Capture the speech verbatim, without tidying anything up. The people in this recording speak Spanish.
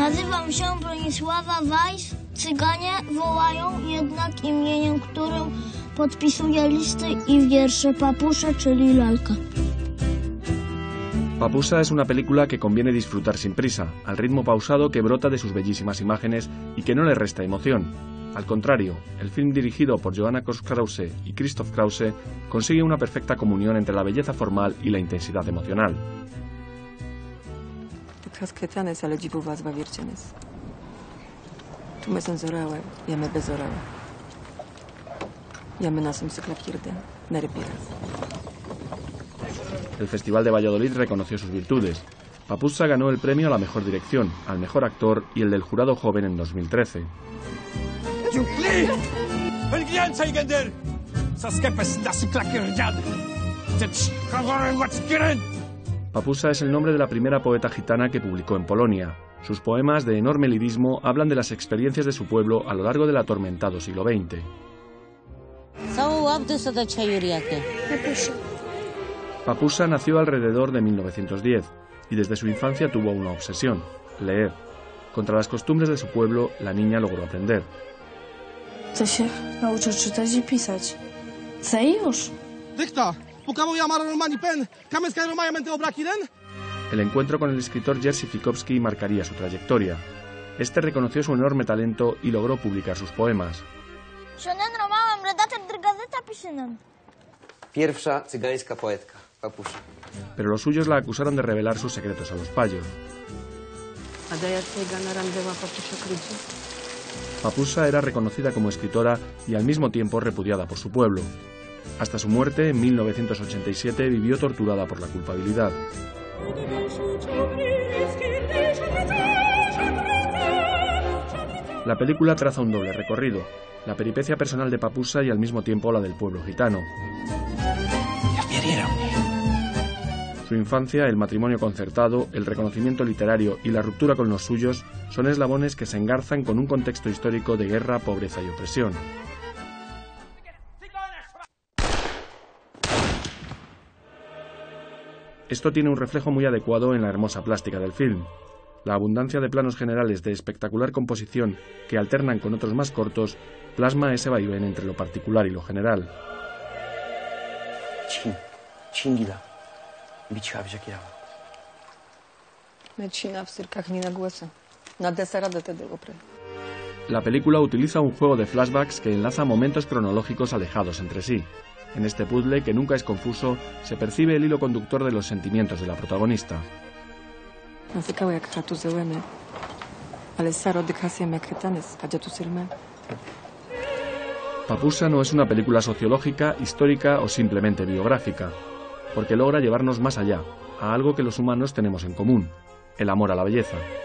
Nazywam się Bronisława Weiss. Cyganie wołają jednak imieniem, którym podpisuje listy i wiersze Papusa, czyli lalka. Papusa es una película que conviene disfrutar sin prisa, al ritmo pausado que brota de sus bellísimas imágenes y que no le resta emoción. Al contrario, el film dirigido por Joanna Koch-Krause y Christoph Krause consigue una perfecta comunión entre la belleza formal y la intensidad emocional. El Festival de Valladolid reconoció sus virtudes. Papusa ganó el premio a la mejor dirección, al mejor actor y el del jurado joven en dos mil trece. Papusa es el nombre de la primera poeta gitana que publicó en Polonia. Sus poemas, de enorme lirismo, hablan de las experiencias de su pueblo a lo largo del atormentado siglo veinte. Papusa nació alrededor de mil novecientos diez y desde su infancia tuvo una obsesión: leer. Contra las costumbres de su pueblo, la niña logró aprender. Chcę się nauczyć czytać i pisać. Chcę już. Dykta, pukało ja maromani pen, kamenská romaja mente obrakiren. El encuentro con el escritor Jerzy Fikowski marcaría su trayectoria. Este reconoció su enorme talento y logró publicar sus poemas. Pierwsza cygańska poetka, Papusa. Pero los suyos la acusaron de revelar sus secretos a los payos. Papusa era reconocida como escritora y al mismo tiempo repudiada por su pueblo. Hasta su muerte, en mil novecientos ochenta y siete, vivió torturada por la culpabilidad. La película traza un doble recorrido: la peripecia personal de Papusa y al mismo tiempo la del pueblo gitano. Su infancia, el matrimonio concertado, el reconocimiento literario y la ruptura con los suyos son eslabones que se engarzan con un contexto histórico de guerra, pobreza y opresión. Esto tiene un reflejo muy adecuado en la hermosa plástica del film. La abundancia de planos generales de espectacular composición que alternan con otros más cortos plasma ese vaivén entre lo particular y lo general. La película utiliza un juego de flashbacks que enlaza momentos cronológicos alejados entre sí. En este puzzle, que nunca es confuso, se percibe el hilo conductor de los sentimientos de la protagonista. Papusa no es una película sociológica, histórica o simplemente biográfica, porque logra llevarnos más allá, a algo que los humanos tenemos en común: el amor a la belleza.